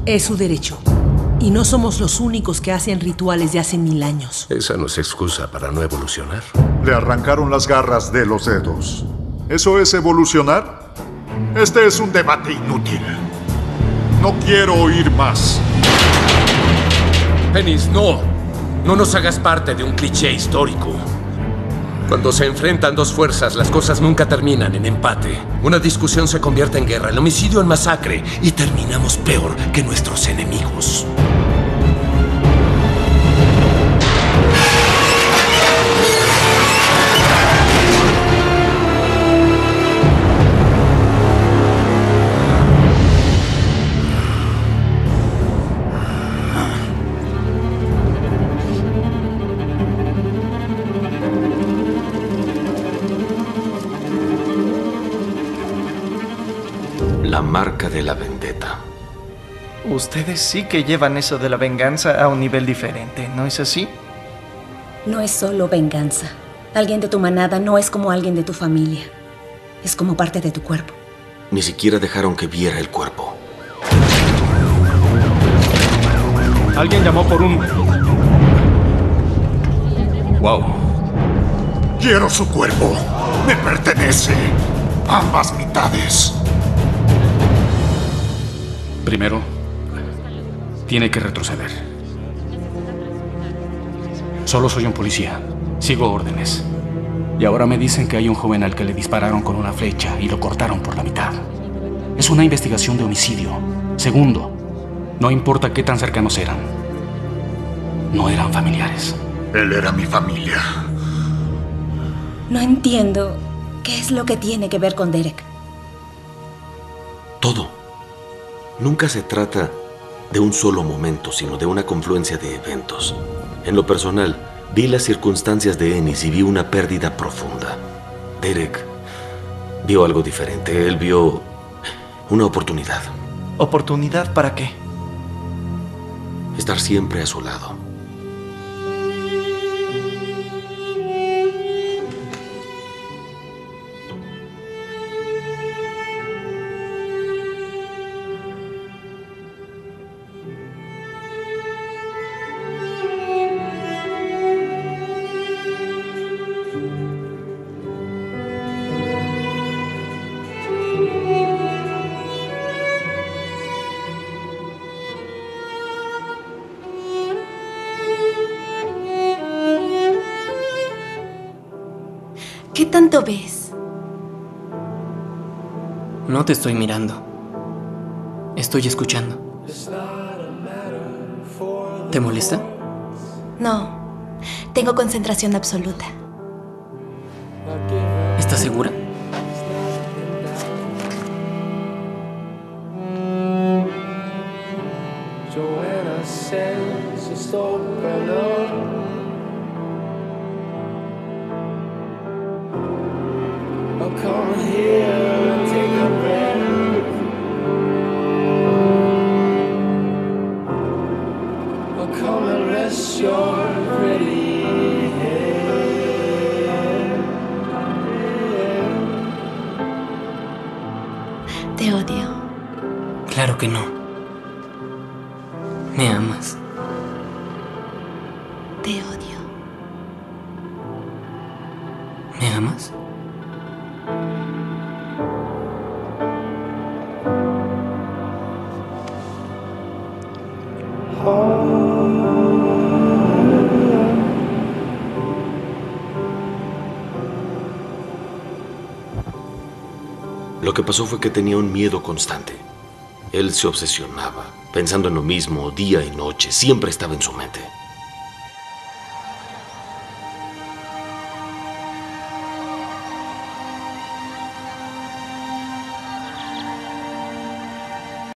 Es su derecho. Y no somos los únicos que hacen rituales de hace 1000 años. Esa no es excusa para no evolucionar. Le arrancaron las garras de los dedos. ¿Eso es evolucionar? Este es un debate inútil. No quiero oír más. Ennis, no. No nos hagas parte de un cliché histórico. Cuando se enfrentan dos fuerzas, las cosas nunca terminan en empate. Una discusión se convierte en guerra, el homicidio en masacre, y terminamos peor que nuestros enemigos. La marca de la vendetta. Ustedes sí que llevan eso de la venganza a un nivel diferente, ¿no es así? No es solo venganza. Alguien de tu manada no es como alguien de tu familia. Es como parte de tu cuerpo. Ni siquiera dejaron que viera el cuerpo. Alguien llamó por un... Wow. Quiero su cuerpo. Me pertenece. Ambas mitades. Primero, tiene que retroceder. Solo soy un policía. Sigo órdenes. Y ahora me dicen que hay un joven al que le dispararon con una flecha y lo cortaron por la mitad. Es una investigación de homicidio. Segundo, no importa qué tan cercanos eran. No eran familiares. Él era mi familia. No entiendo qué es lo que tiene que ver con Derek. Todo. Nunca se trata de un solo momento, sino de una confluencia de eventos. En lo personal, vi las circunstancias de Ennis y vi una pérdida profunda. Derek vio algo diferente. Él vio una oportunidad. ¿Oportunidad para qué? Estar siempre a su lado. ¿Qué tanto ves? No te estoy mirando. Estoy escuchando. ¿Te molesta? No. Tengo concentración absoluta. ¿Estás segura? Te odio. Claro que no. ¿Me amas? Te odio. ¿Me amas? Lo que pasó fue que tenía un miedo constante. Él se obsesionaba, pensando en lo mismo día y noche. Siempre estaba en su mente.